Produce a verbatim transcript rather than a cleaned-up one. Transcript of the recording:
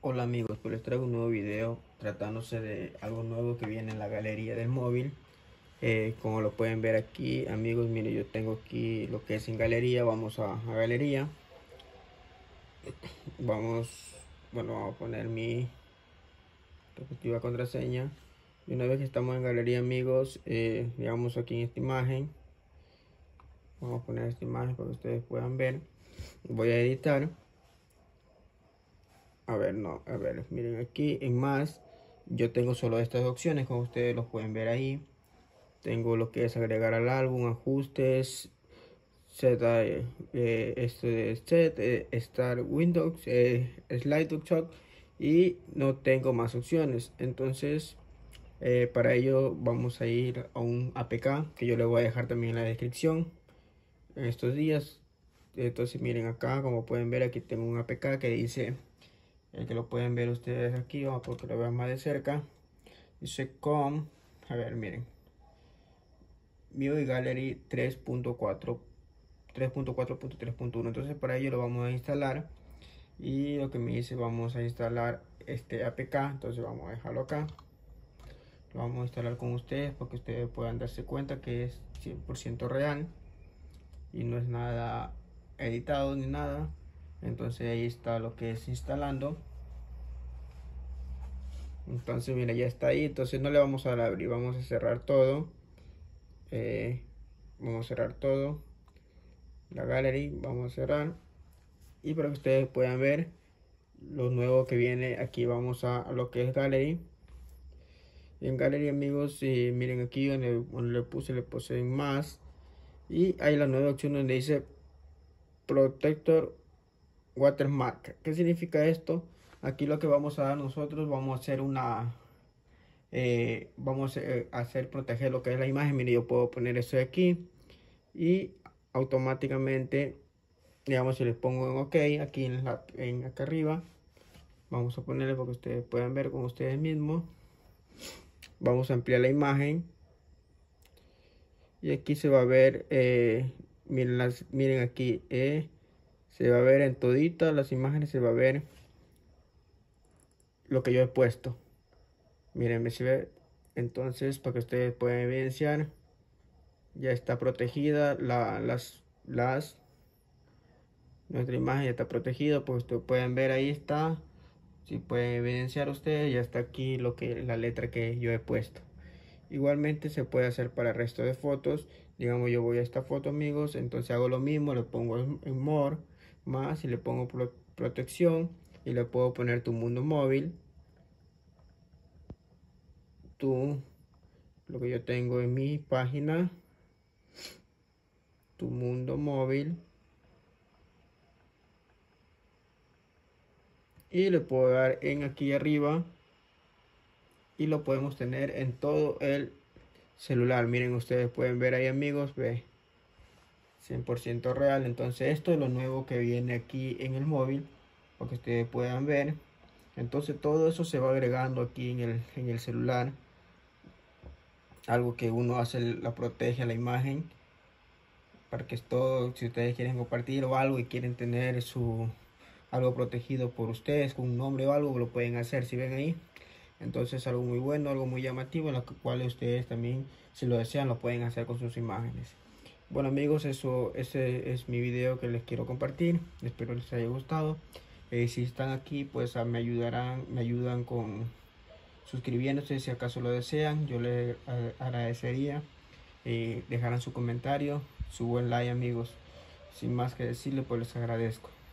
Hola amigos, pues les traigo un nuevo video tratándose de algo nuevo que viene en la galería del móvil. Eh, como lo pueden ver aquí amigos, miren, yo tengo aquí lo que es en galería. Vamos a, a galería, vamos, bueno, vamos a poner mi respectiva contraseña. Y una vez que estamos en galería amigos, eh, digamos aquí en esta imagen, vamos a poner esta imagen para que ustedes puedan ver. Voy a editar. A ver, no, a ver, miren aquí en más, yo tengo solo estas opciones, como ustedes lo pueden ver ahí. Tengo lo que es agregar al álbum, ajustes, set, eh, eh, este, set, eh, start Windows, eh, slide to talk, y no tengo más opciones. Entonces, eh, para ello vamos a ir a un A P K que yo le voy a dejar también en la descripción en estos días. Entonces, miren acá, como pueden ver, aquí tengo un A P K que dice, el que lo pueden ver ustedes aquí, vamos porque lo vean más de cerca. Dice com, a ver, miren, Music Gallery tres punto cuatro tres punto cuatro punto tres punto uno. Entonces para ello lo vamos a instalar, y lo que me dice, vamos a instalar este A P K. Entonces vamos a dejarlo acá, lo vamos a instalar con ustedes para que ustedes puedan darse cuenta que es cien por ciento real y no es nada editado ni nada. Entonces ahí está lo que es instalando. Entonces mira, ya está ahí. Entonces no le vamos a dar a abrir, vamos a cerrar todo. Eh, vamos a cerrar todo, la gallery, vamos a cerrar, y para que ustedes puedan ver lo nuevo que viene aquí, vamos a, a lo que es gallery. Y en gallery amigos, eh, miren aquí donde, donde le puse, le puse en más, y hay la nueva opción donde dice protector watermark. ¿Qué significa esto? Aquí lo que vamos a dar nosotros, vamos a hacer una eh, vamos a hacer proteger lo que es la imagen. Mire, yo puedo poner eso de aquí y automáticamente, digamos, si les pongo en OK aquí en, la, en acá arriba, vamos a ponerle para que ustedes puedan ver con ustedes mismos. Vamos a ampliar la imagen y aquí se va a ver, eh, miren, las, miren aquí, eh, se va a ver en toditas las imágenes, se va a ver lo que yo he puesto. Miren, me se ve. Entonces, para que ustedes puedan evidenciar, ya está protegida la, las, las, nuestra imagen ya está protegida, pues ustedes pueden ver, ahí está. Si pueden evidenciar ustedes, ya está aquí lo que la letra que yo he puesto. Igualmente se puede hacer para el resto de fotos. Digamos, yo voy a esta foto amigos, entonces hago lo mismo, le pongo en more más y le pongo pro, protección, y le puedo poner tu mundo móvil, tu, lo que yo tengo en mi página, tu mundo móvil, y le puedo dar en aquí arriba, y lo podemos tener en todo el celular. Miren, ustedes pueden ver ahí amigos, ve, cien por ciento real. Entonces esto es lo nuevo que viene aquí en el móvil, para que ustedes puedan ver. Entonces todo eso se va agregando aquí en el, en el celular. Algo que uno hace, la protege a la imagen, para que es todo, si ustedes quieren compartir o algo y quieren tener su algo protegido por ustedes con un nombre o algo, lo pueden hacer. Si ven ahí, entonces algo muy bueno, algo muy llamativo, en lo cual ustedes también, si lo desean, lo pueden hacer con sus imágenes. Bueno amigos, eso ese es mi video que les quiero compartir. Espero les haya gustado. Eh, si están aquí, pues a, me ayudarán me ayudan con suscribiéndose si acaso lo desean. Yo les agradecería, eh, dejarán su comentario, su buen like amigos. Sin más que decirle, pues les agradezco.